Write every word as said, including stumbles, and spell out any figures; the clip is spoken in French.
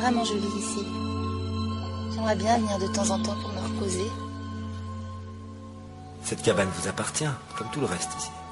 vraiment joli ici. J'aimerais bien venir de temps en temps pour me reposer. Cette cabane vous appartient, comme tout le reste ici.